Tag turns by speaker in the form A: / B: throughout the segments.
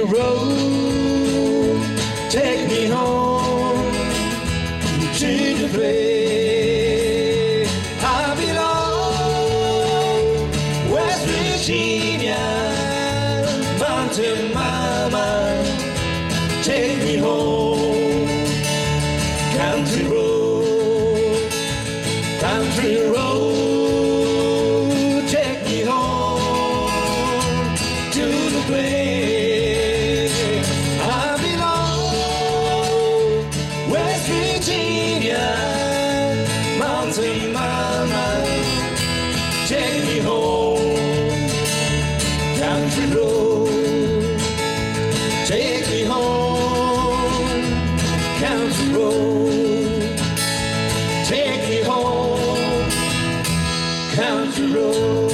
A: road, take me home to the place I belong. West Virginia, mountain mama, take me home. Country road, country road, take me home to the place I belong. West Virginia, mountain mama, take me home. Country road, take me home. Country road, take me home. Country road.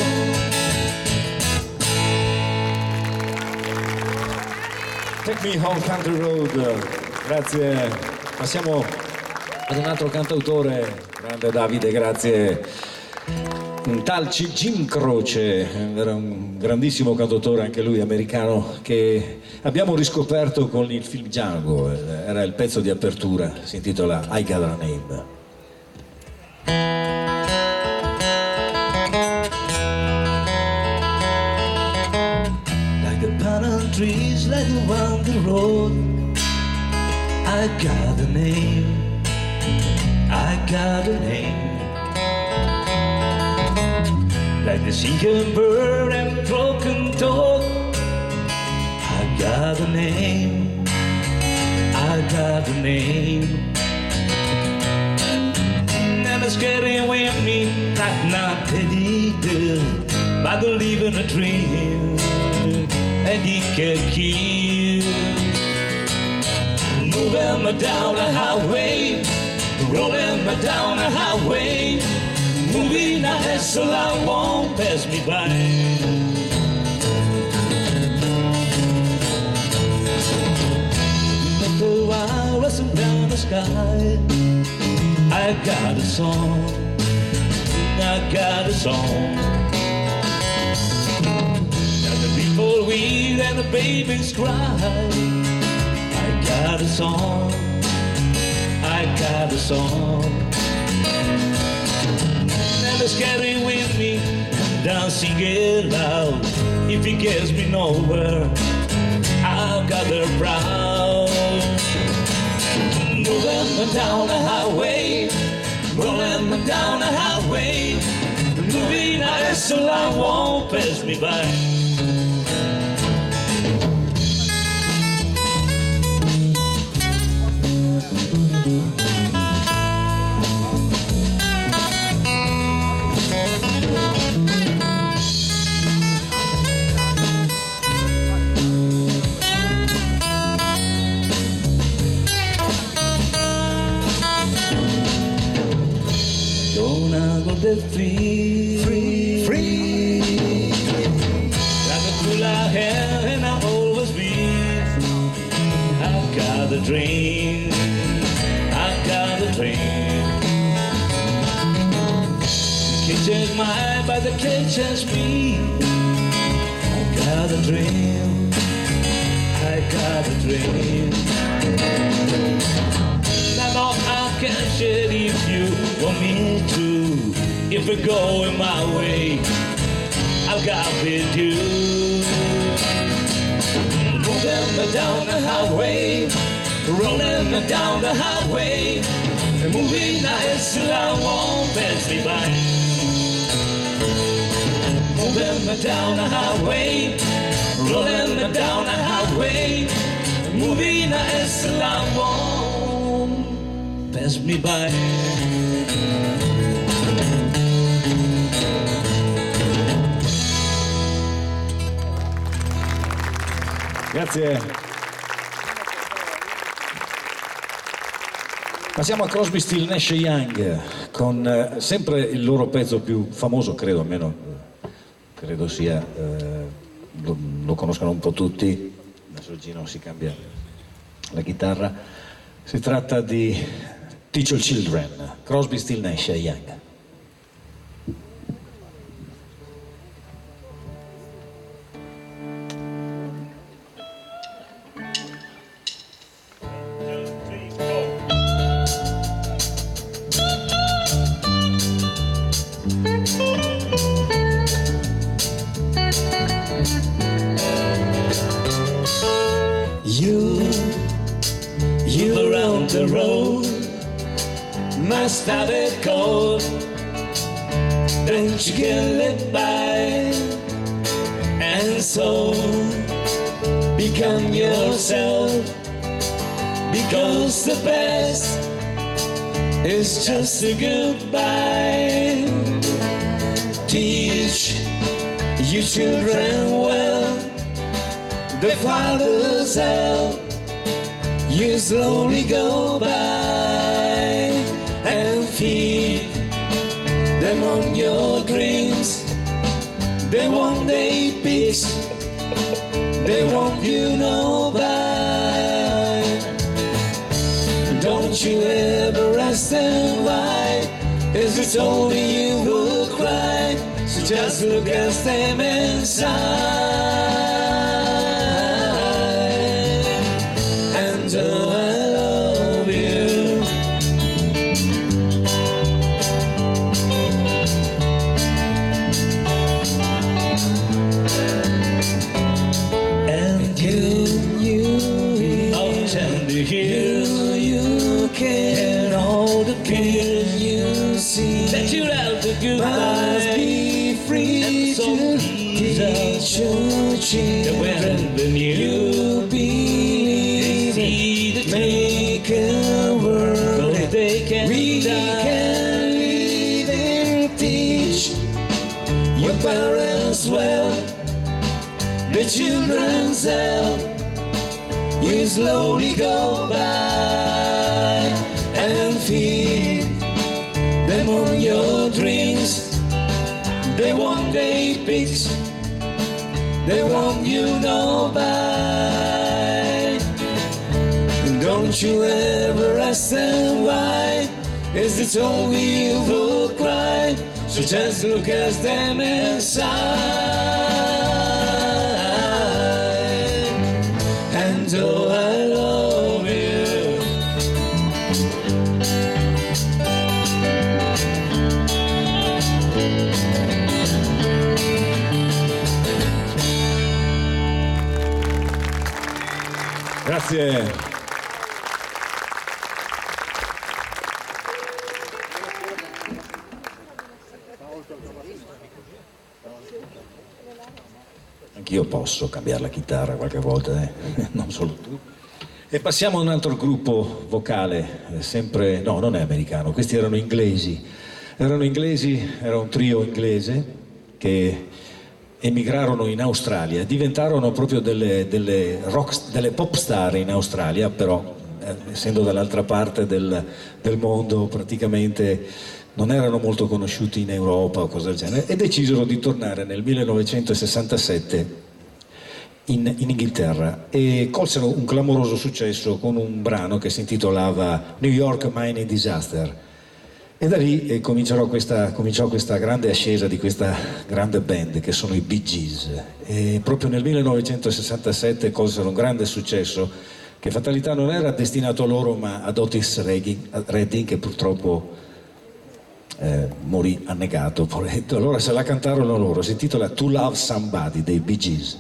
B: Take Me Home Country Road, grazie. Passiamo ad un altro cantautore, grande Davide, grazie. Un tal Jim Croce, era un grandissimo cantautore anche lui americano che abbiamo riscoperto con il film Django, era il pezzo di apertura, si intitola I Got a Name.
A: Palm trees like around the road. I got a name, I got a name. Like the sinking bird and the broken dog. I got a name, I got a name. Never scared with me, not petty girl, by believing a dream. And he can kill. Moving me down the highway, rolling me down the highway. Moving I hustle, I won't pass me by. After a while, racing down the sky, I got a song, I got a song. People weep and the babies cry. I got a song, I got a song. Never scary with me, dancing it loud. If it gets me nowhere, I've got her proud. Moving down the highway, rolling down the highway. Moving nice so I won't pass me by. Free. Like a cool I have and I'll always be. I've got a dream, I've got a dream. You can't change my mind, but they can't change me. I've got a dream, I got a dream. I know I can share if you want me to. If it going my way, I've got with you. Moving me down the highway, rolling me down the highway. Moving nice till I won't pass me by. Moving me down the highway, rolling me down the highway. Moving nice till I won't pass me by.
B: Grazie. Passiamo a Crosby, Still, Nash e Young con sempre il loro pezzo più famoso, credo, almeno credo sia, lo conoscono un po' tutti, adesso Gino si cambia la chitarra, si tratta di Teach Your Children, Crosby, Still, Nash e Young.
A: You around the road must have it cold. Don't you get lit by, and so become yourself, because the best is just a goodbye. Teach your children well, the Father's help. You slowly go by and feed them on your dreams. They won't day peace, they won't you know by. Don't you ever ask them why, is it only you who cry? So just look at them inside, and oh, I love you. And you oh, tender years, you can all the pain you see that you have to goodbye. Be free to teach your children when you believe it. Make a world we can lead and teach your parents well, the children's help. You slowly go by and feed them on your dreams. They won't day pigs, they won't you know by. Don't you ever ask them why, is it only you who cry? So just look at them inside, and oh, I love you.
B: Grazie. Anch'io posso cambiare la chitarra qualche volta, non solo tu. E passiamo a un altro gruppo vocale, sempre, no, non è americano, questi erano inglesi, era un trio inglese che emigrarono in Australia, diventarono proprio delle pop star in Australia, però essendo dall'altra parte del mondo praticamente non erano molto conosciuti in Europa o cose del genere, e decisero di tornare nel 1967 in Inghilterra e colsero un clamoroso successo con un brano che si intitolava New York Mining Disaster. E da lì cominciò questa grande ascesa di questa grande band che sono i Bee Gees. E proprio nel 1967 colsero un grande successo che fatalità non era destinato a loro ma ad Otis Redding, che purtroppo morì annegato, poveretto. Allora se la cantarono loro, si intitola To Love Somebody dei Bee Gees.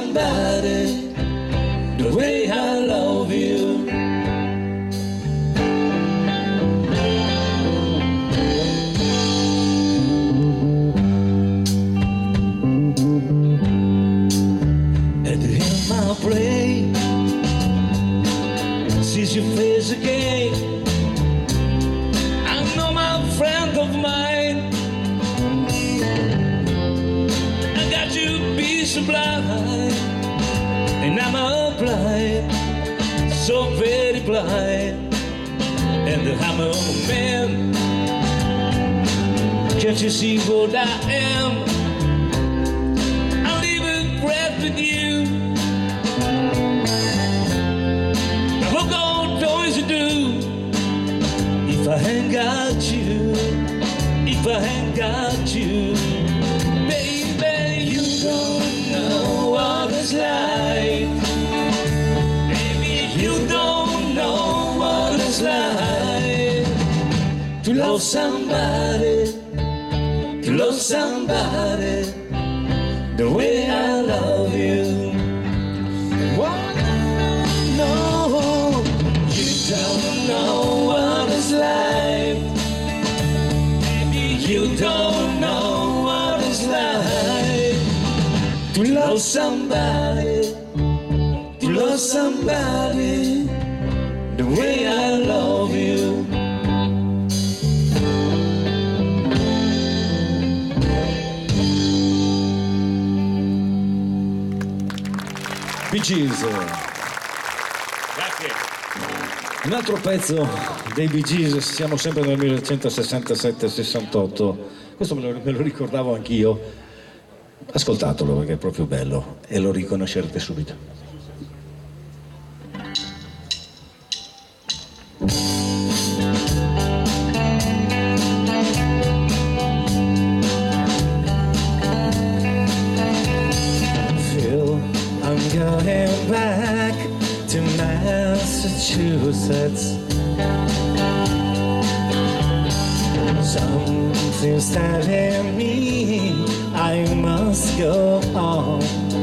A: Somebody, the way I love you. way. I know my friend of mine. I got to be so blind, and I'm a blind, so very blind, and I'm a man. Can't you see what I am? I live in breath with you. What all toys to do if I ain't got you? If I ain't got you, baby, you don't know what it's like. Baby, you don't know what it's like to love somebody, to love somebody the way I love you. No, you don't know what it's like. Baby, you don't know what it's like to love somebody, to love somebody the way I love you.
B: Bee Gees.
A: Grazie.
B: Un altro pezzo dei Bee Gees, siamo sempre nel 1967-68, questo me lo ricordavo anch'io, ascoltatelo perché è proprio bello e lo riconoscerete subito.
A: I'm going back to Massachusetts. Something's telling me I must go on.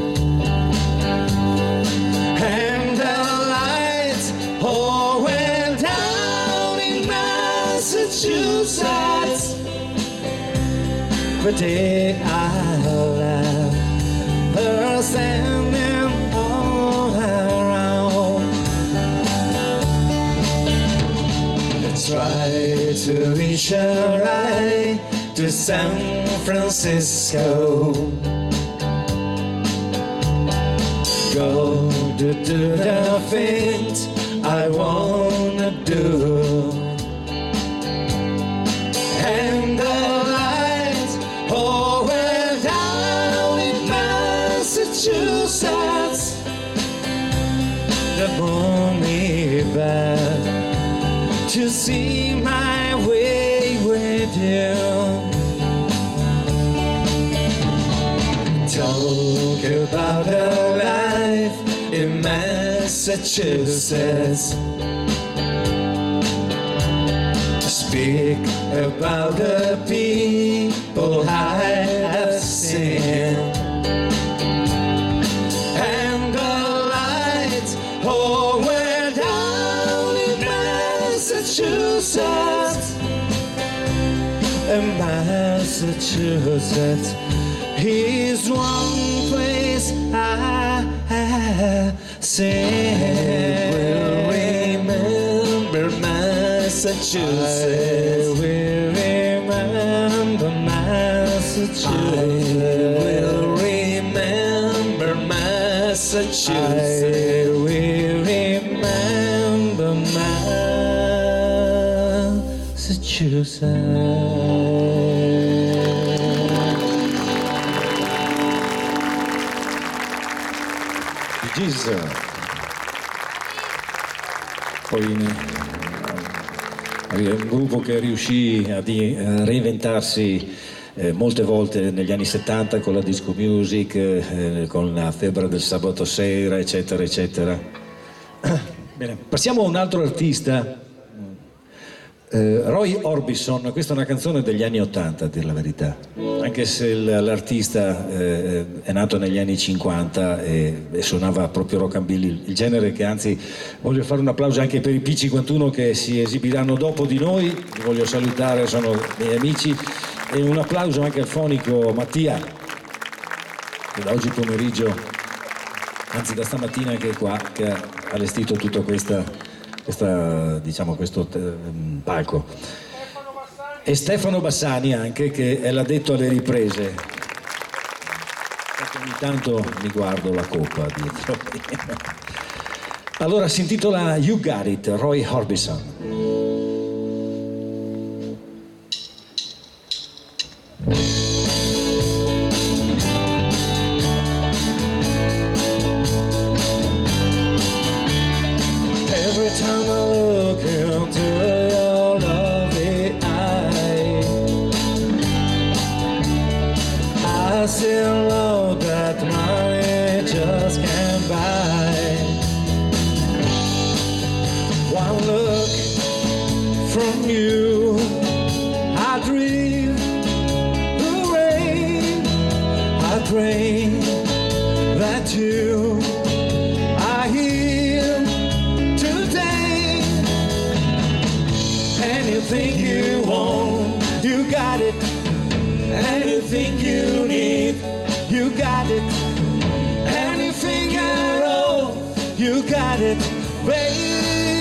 A: And the lights all went down in Massachusetts. But they all left her standing all around. Try to reach her eye to San Francisco. Go to do the things I wanna do. And the lights all went down in Massachusetts. The morning back to see my way with you. Talk about a life in Massachusetts. Speak about the people I have seen. And the lights all went down in Massachusetts. And Massachusetts is one place I have seen. I will remember Massachusetts. I will remember Massachusetts. I will remember Massachusetts. I will remember
B: Bee Gees. Poi è un gruppo che riuscì a reinventarsi molte volte negli anni 70 con la disco music, con la febbre del sabato sera, eccetera, eccetera. Bene, passiamo a un altro artista, Roy Orbison. Questa è una canzone degli anni 80, a dir la verità, anche se l'artista è nato negli anni 50 e suonava proprio rockabilly, il genere che anzi voglio fare un applauso anche per i P51 che si esibiranno dopo di noi, li voglio salutare, sono miei amici, e un applauso anche al fonico Mattia che da oggi pomeriggio, anzi da stamattina anche qua, che ha allestito tutta questa questo palco. E Stefano Bassani anche, che è l'addetto alle riprese. Ogni tanto mi guardo la coppa dietro. Allora si intitola You Got It, Roy Orbison.
A: Every time I look into your lovely eye, I still know that money just can't buy. One look from you, I dream the rain. I pray that you are here today. Anything you want, you got it. Anything you need, you got it. Anything at all, you got it, baby.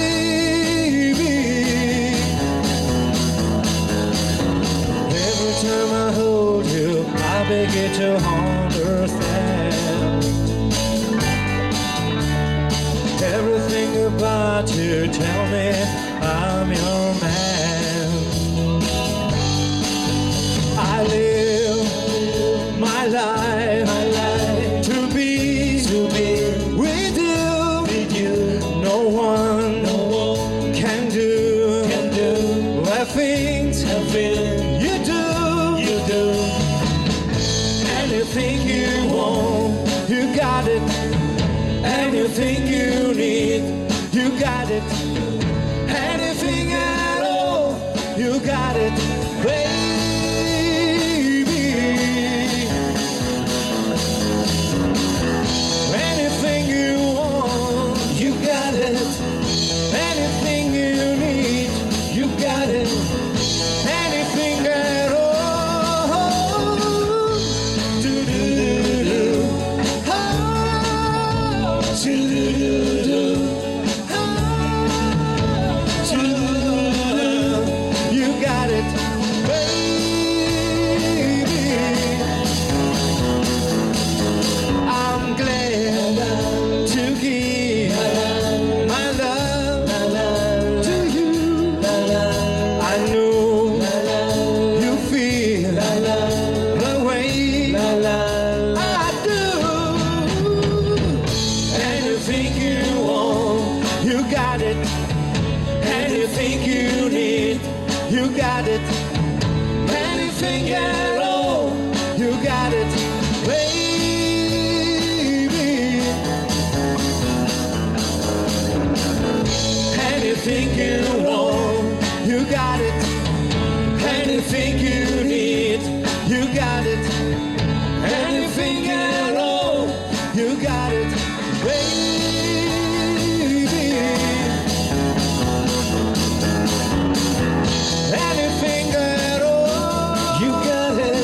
A: Every time I hold you, I begin to understand. Everything about you tell me I'm your man. I live my life to be with you. No one can do the things you do. Anything you want, you got it. Anything you need, you got it. Anything at all, you got it, baby. Anything you want, you got it. Anything you need, you got it. Anything at all. Do-do-do-do. Oh, do-do-do-do. Oh, do-do-do-do. You got it, baby. I'm glad to give my love to you. I know you feel the way I do. Anything you want, you got it. Anything you need, you got it. Anything at all, you got it, baby. Anything you want, you got it. Anything you need, you got it. Anything at all, you got it, baby. Anything at all, you got it,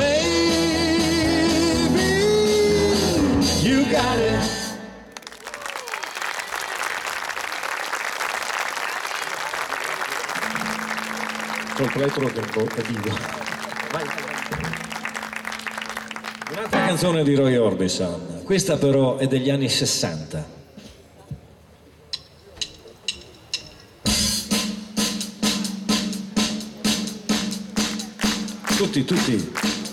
A: baby. You got it.
B: Col pletro che è vivo. Un'altra canzone di Roy Orbison, questa però è degli anni 60. Tutti.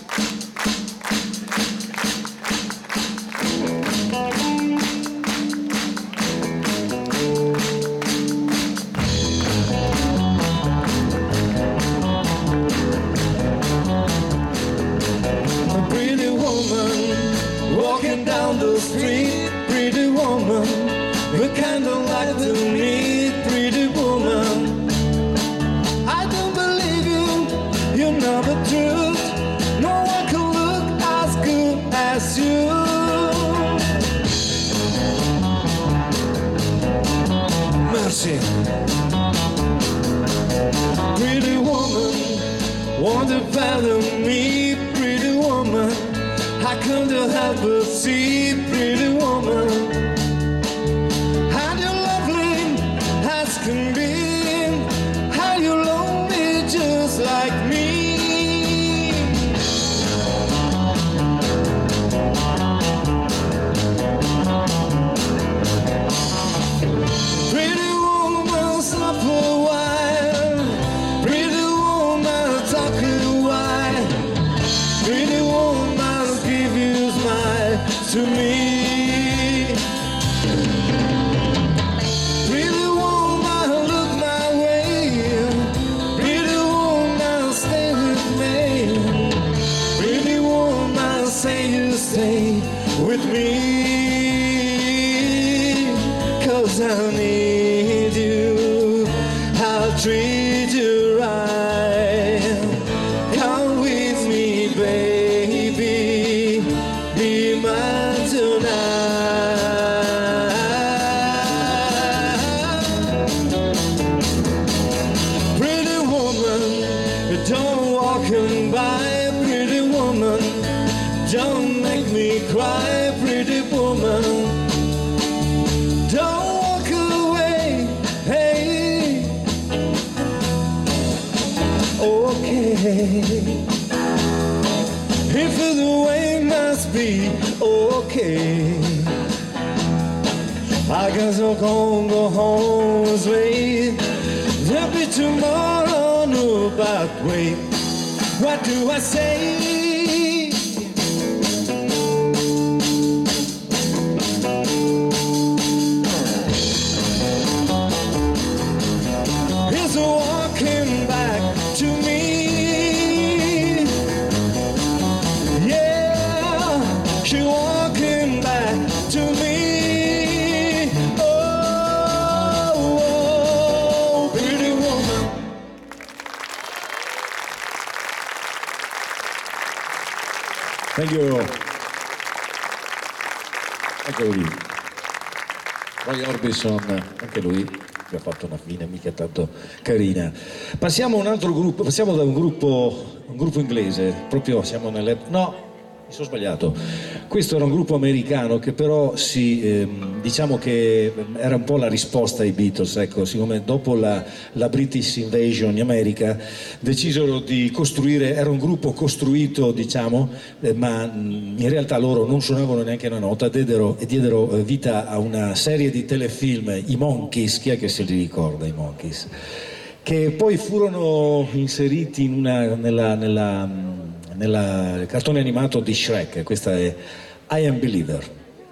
A: A pretty woman walking down the street. Pretty woman, the candlelight to meet. Pretty woman, I don't believe you. You know the truth. No one can look as good as you. Mercy. Pretty woman, won't you follow me? Pretty woman, I couldn't help but see. Pretty woman, and you're lovely as just like me. Pretty woman, stop a while. Pretty woman, talk a while. Pretty woman, give you a smile to me. Pretty woman, look my way. Pretty woman, stay with me. Pretty woman, say you stay with me. 'Cause I need you, I'll treat you right. Come with me, baby, be mine tonight. Pretty woman, don't walk by. Pretty woman, don't make me cry. Pretty woman, don't walk away, hey. Okay, if the way must be okay, I guess I'll go home this way. There'll be tomorrow, no, but wait, what do I say? He's walking back to me. Yeah, she's walking back to me. Oh, oh, pretty woman.
B: Thank you. Eccolo lì. Roy Orbison, anche lui che ha fatto una fine mica tanto carina. Passiamo a un altro gruppo, passiamo da un gruppo inglese, proprio siamo nelle... No, mi sono sbagliato. Questo era un gruppo americano che però diciamo che era un po' la risposta ai Beatles, ecco, siccome dopo la British Invasion in America decisero di costruire, era un gruppo costruito, diciamo, ma in realtà loro non suonavano neanche una nota, diedero vita a una serie di telefilm, i Monkees, chi è che se li ricorda i Monkees? Che poi furono inseriti nel cartone animato di Shrek. Questa è I Am Believer.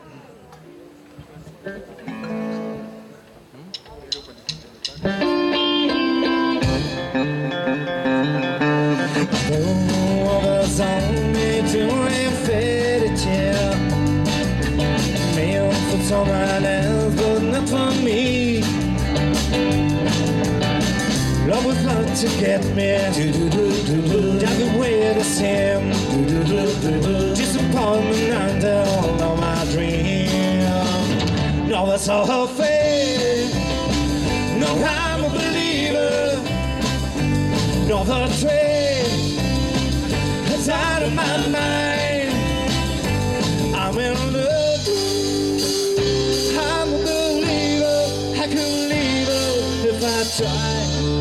A: Love was not to get me down the way to Sam. Disappointment under all of my dreams. No, that's all her fate. No, I'm a believer. No, the train is out of my mind. I'm in love. I'm a believer. I can leave her if I try.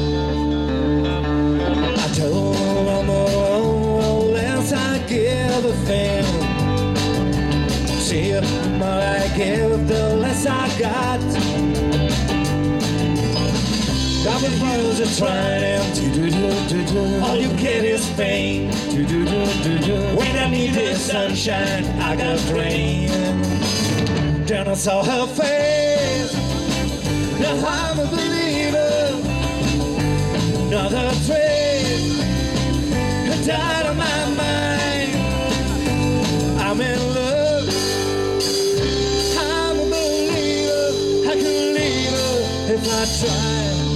A: I give a thing. See, the more I give, the less I got. God refuse to try and all you get is pain. When I need this sunshine, I got rain. Then I saw her face. Now I'm a believer. Another train died on my mind. I'm in love. I'm a believer. I can leave her if I try.